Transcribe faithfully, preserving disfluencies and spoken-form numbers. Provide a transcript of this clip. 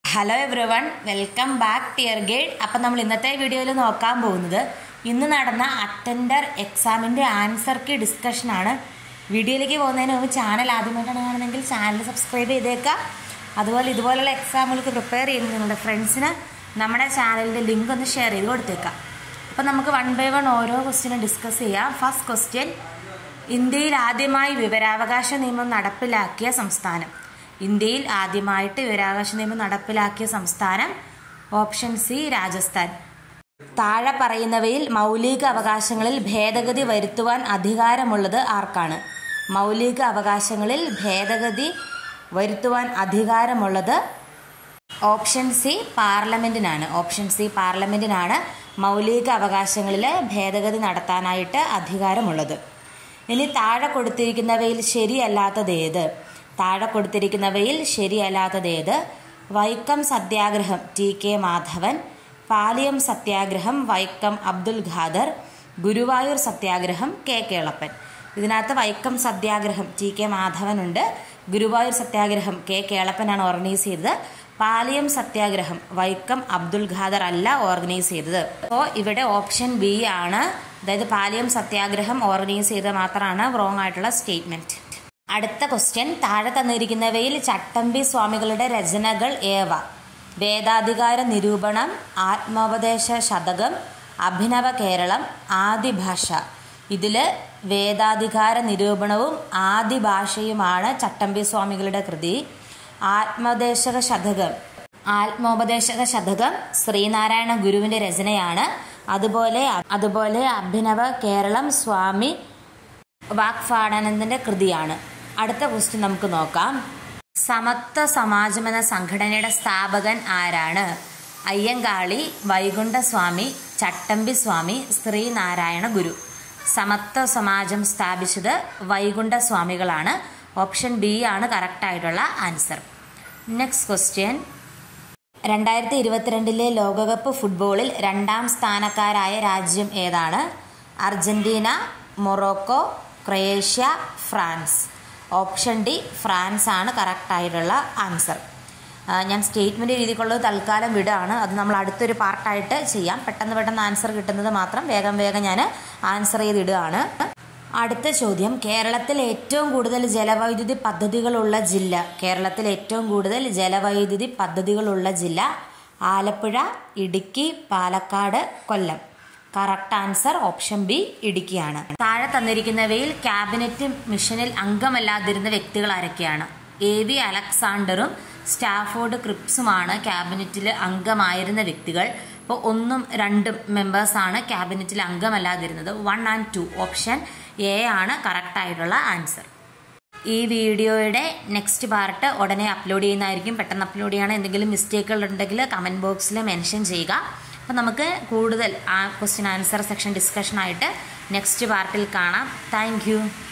Hello everyone, welcome back tier guide. അപ്പം നമ്മൾ ഇന്നത്തെ വീഡിയോയിൽ നോക്കാൻ പോകുന്നത് ഇന്ന് നടന്ന അറ്റൻഡർ എക്സാമിൻ്റെ ആൻസർ കീ ഡിസ്കഷനാണ്. വീഡിയോയിലേക്ക് പോകുന്നതിന് മുമ്പ് ചാനൽ ആദ്യമായിട്ടാണ് കാണുന്നതെങ്കിൽ ചാനൽ സബ്സ്ക്രൈബ് ചെയ്തേക്കാം. അതുപോലെ ഇതുപോലുള്ള എക്സാമുകൾക്ക് പ്രിപ്പയർ ചെയ്യുന്ന നിങ്ങളുടെ ഫ്രണ്ട്സിന് നമ്മുടെ ചാനലിൻ്റെ ലിങ്ക് ഒന്ന് ഷെയർ ചെയ്ത് കൊടുത്തേക്കാം. അപ്പം നമുക്ക് വൺ ബൈ വൺ ഓരോ ക്വസ്റ്റ്യനും ഡിസ്കസ് ചെയ്യാം. ഫസ്റ്റ് ക്വസ്റ്റ്യൻ, ഇന്ത്യയിൽ ആദ്യമായി വിവരാവകാശ നിയമം നടപ്പിലാക്കിയ സംസ്ഥാനം. ഇന്ത്യയിൽ ആദ്യമായിട്ട് വിവരാവകാശ നിയമം നടപ്പിലാക്കിയ സംസ്ഥാനം ഓപ്ഷൻ സി രാജസ്ഥാൻ. താഴെ പറയുന്നവയിൽ മൗലിക അവകാശങ്ങളിൽ ഭേദഗതി വരുത്തുവാൻ അധികാരമുള്ളത് ആർക്കാണ്? മൗലിക അവകാശങ്ങളിൽ ഭേദഗതി വരുത്തുവാൻ അധികാരമുള്ളത് ഓപ്ഷൻ സി പാർലമെന്റിനാണ്. ഓപ്ഷൻ സി പാർലമെന്റിനാണ് മൗലിക അവകാശങ്ങളിൽ ഭേദഗതി നടത്താനായിട്ട് അധികാരമുള്ളത്. ഇനി താഴെ കൊടുത്തിരിക്കുന്നവയിൽ ശരിയല്ലാത്തത് ഏത്? താഴെ കൊടുത്തിരിക്കുന്നവയിൽ ശരിയല്ലാത്തതേത്? വൈക്കം സത്യാഗ്രഹം ടി കെ മാധവൻ, പാലിയം സത്യാഗ്രഹം വൈക്കം അബ്ദുൽ ഖാദർ, ഗുരുവായൂർ സത്യാഗ്രഹം കെ കേളപ്പൻ. ഇതിനകത്ത് വൈക്കം സത്യാഗ്രഹം ടി കെ മാധവനുണ്ട്, ഗുരുവായൂർ സത്യാഗ്രഹം കെ കേളപ്പനാണ് ഓർഗനൈസ് ചെയ്തത്. പാലിയം സത്യാഗ്രഹം വൈക്കം അബ്ദുൽ ഖാദർ അല്ല ഓർഗനൈസ് ചെയ്തത്. അപ്പോൾ ഇവിടെ ഓപ്ഷൻ ബി ആണ്, അതായത് പാലിയം സത്യാഗ്രഹം ഓർഗനൈസ് ചെയ്തത് മാത്രമാണ് റോങ് ആയിട്ടുള്ള സ്റ്റേറ്റ്മെന്റ്. അടുത്ത ക്വസ്റ്റ്യൻ, താഴെ തന്നിരിക്കുന്നവയിൽ ചട്ടമ്പി സ്വാമികളുടെ രചനകൾ ഏവ? വേദാധികാര നിരൂപണം, ആത്മോപദേശ ശതകം, അഭിനവ കേരളം, ആദിഭാഷ. ഇതിൽ വേദാധികാര നിരൂപണവും ആദിഭാഷയുമാണ് ചട്ടമ്പി സ്വാമികളുടെ കൃതി. ആത്മോപദേശക ശതകം ആത്മോപദേശക ശതകം ശ്രീനാരായണ ഗുരുവിൻ്റെ രചനയാണ്. അതുപോലെ അതുപോലെ അഭിനവ കേരളം സ്വാമി വാഗ്ഫാടാനന്ദന്റെ കൃതിയാണ്. അടുത്ത ക്വസ്റ്റ്യൻ നമുക്ക് നോക്കാം. സമത്വ സമാജം എന്ന സംഘടനയുടെ സ്ഥാപകൻ ആരാണ്? അയ്യങ്കാളി, വൈകുണ്ഠസ്വാമി, ചട്ടമ്പി സ്വാമി, ശ്രീനാരായണ ഗുരു. സമത്വ സമാജം സ്ഥാപിച്ചത് വൈകുണ്ഠസ്വാമികളാണ്. ഓപ്ഷൻ ബി ആണ് കറക്റ്റ് ആയിട്ടുള്ള ആൻസർ. നെക്സ്റ്റ് ക്വസ്റ്റ്യൻ, രണ്ടായിരത്തി ഇരുപത്തിരണ്ടിലെ ലോകകപ്പ് ഫുട്ബോളിൽ രണ്ടാം സ്ഥാനക്കാരായ രാജ്യം ഏതാണ്? Argentina, Morocco, Croatia, France. Option D France ആണ് കറക്റ്റ് ആയിട്ടുള്ള ആൻസർ. ഞാൻ സ്റ്റേറ്റ്മെൻറ്റ് രീതിക്കുള്ളത് തൽക്കാലം വിടുകയാണ്. അത് നമ്മൾ അടുത്തൊരു പാർട്ടായിട്ട് ചെയ്യാം. പെട്ടെന്ന് പെട്ടെന്ന് ആൻസർ കിട്ടുന്നത് മാത്രം വേഗം വേഗം ഞാൻ ആൻസർ ചെയ്തിടുകയാണ്. അടുത്ത ചോദ്യം, കേരളത്തിൽ ഏറ്റവും കൂടുതൽ ജലവൈദ്യുതി പദ്ധതികളുള്ള ജില്ല. കേരളത്തിൽ ഏറ്റവും കൂടുതൽ ജലവൈദ്യുതി പദ്ധതികളുള്ള ജില്ല Alappuzha, Idukki, Palakkad, Kollam. Correct answer option B ഇടുക്കിയാണ്. താഴെ തന്നിരിക്കുന്നവയിൽ ക്യാബിനറ്റ് മിഷനിൽ അംഗമല്ലാതിരുന്ന വ്യക്തികൾ ആരൊക്കെയാണ്? എ വി അലക്സാണ്ടറും സ്റ്റാഫോർഡ് ക്രിപ്സുമാണ് ക്യാബിനറ്റിൽ അംഗമായിരുന്ന വ്യക്തികൾ. ഇപ്പോൾ ഒന്നും രണ്ടും മെമ്പേഴ്സാണ് ക്യാബിനറ്റിൽ അംഗമല്ലാതിരുന്നത്. One and two. Option A ആണ് കറക്റ്റ് ആയിട്ടുള്ള ആൻസർ. ഈ വീഡിയോയുടെ നെക്സ്റ്റ് പാർട്ട് ഉടനെ അപ്ലോഡ് ചെയ്യുന്നതായിരിക്കും. പെട്ടെന്ന് അപ്ലോഡ് ചെയ്യണം. എന്തെങ്കിലും മിസ്റ്റേക്കുകൾ ഉണ്ടെങ്കിൽ കമൻറ്റ് ബോക്സിൽ മെൻഷൻ ചെയ്യുക. അപ്പോൾ നമുക്ക് കൂടുതൽ ആ ക്വസ്റ്റ്യൻ ആൻസർ സെക്ഷൻ ഡിസ്കഷനായിട്ട് നെക്സ്റ്റ് പാർട്ടിൽ കാണാം. Thank U.